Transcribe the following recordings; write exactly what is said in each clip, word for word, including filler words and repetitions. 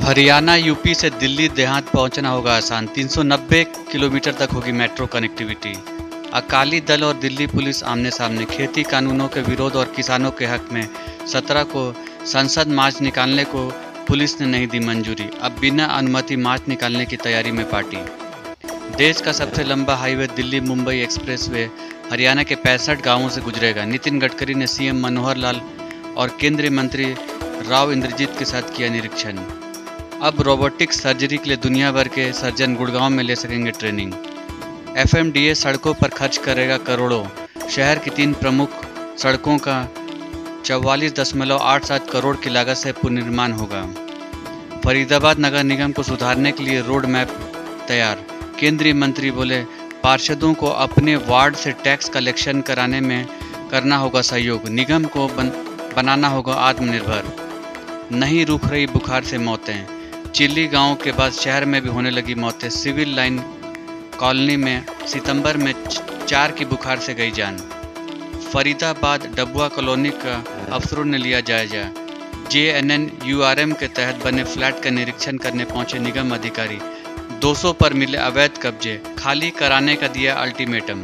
Haryana UP से दिल्ली देहात पहुंचना होगा आसान। तीन सौ नब्बे किलोमीटर तक होगी मेट्रो कनेक्टिविटी। अकाली दल और दिल्ली पुलिस आमने सामने। खेती कानूनों के विरोध और किसानों के हक में सत्रह को संसद मार्च निकालने को पुलिस ने नहीं दी मंजूरी। अब बिना अनुमति मार्च निकालने की तैयारी में पार्टी। देश का सबसे लंबा हाईवे दिल्ली मुंबई एक्सप्रेसवे हरियाणा के पैंसठ गांवों से गुजरेगा। नितिन गडकरी ने सीएम मनोहर लाल और केंद्रीय मंत्री राव इंद्रजीत के साथ किया निरीक्षण। अब रोबोटिक सर्जरी के लिए दुनिया भर के सर्जन गुड़गांव में ले सकेंगे ट्रेनिंग। एफएमडीए सड़कों पर खर्च करेगा करोड़ों। शहर की तीन प्रमुख सड़कों का चौवालीस दशमलव आठ सात करोड़ की लागत से पुनर्निर्माण होगा। फरीदाबाद नगर निगम को सुधारने के लिए रोड मैप तैयार। केंद्रीय मंत्री बोले, पार्षदों को अपने वार्ड से टैक्स कलेक्शन कराने में करना होगा सहयोग। निगम को बन, बनाना होगा आत्मनिर्भर। नहीं रुक रही बुखार से मौतें। चिल्ली गांव के बाद शहर में भी होने लगी मौतें। सिविल लाइन कॉलोनी में सितंबर में चार की बुखार से गई जान। फरीदाबाद डबुआ कॉलोनी का अफसरों ने लिया जायजा। जेएनएनयूआरएम के तहत बने फ्लैट का निरीक्षण करने पहुंचे निगम अधिकारी। दो सौ पर मिले अवैध कब्जे, खाली कराने का दिया अल्टीमेटम।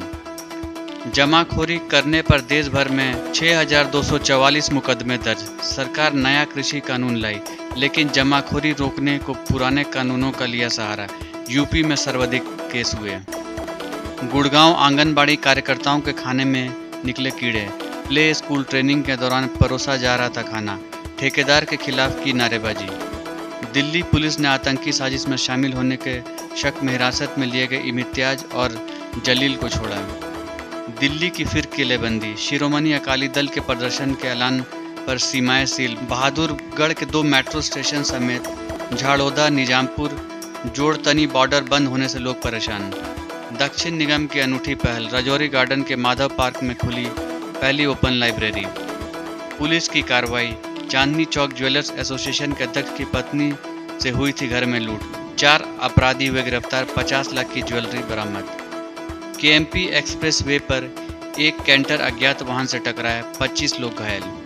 जमाखोरी करने पर देश भर में छह हज़ार दो सौ चौवालीस मुकदमे दर्ज। सरकार नया कृषि कानून लाई, लेकिन जमाखोरी रोकने को पुराने कानूनों का लिया सहारा। यूपी में सर्वाधिक केस हुए। गुड़गांव आंगनबाड़ी कार्यकर्ताओं के खाने में निकले कीड़े। प्ले स्कूल ट्रेनिंग के दौरान परोसा जा रहा था खाना। ठेकेदार के खिलाफ की नारेबाजी। दिल्ली पुलिस ने आतंकी साजिश में शामिल होने के शक में हिरासत में लिए गए इम्तियाज और जलील को छोड़ा। दिल्ली की फिर किलेबंदी। शिरोमणि अकाली दल के प्रदर्शन के ऐलान पर सीमाएं सील। बहादुरगढ़ के दो मेट्रो स्टेशन समेत झाड़ोदा निजामपुर जोड़तनी बॉर्डर बंद होने से लोग परेशान। दक्षिण निगम की अनूठी पहल। राजौरी गार्डन के माधव पार्क में खुली पहली ओपन लाइब्रेरी। पुलिस की कार्रवाई। चांदनी चौक ज्वेलर्स एसोसिएशन के अध्यक्ष की पत्नी से हुई थी घर में लूट। चार अपराधी हुए गिरफ्तार। पचास लाख की ज्वेलरी बरामद। केएमपी एक्सप्रेस वे पर एक कैंटर अज्ञात वाहन से टकराया। पच्चीस लोग घायल।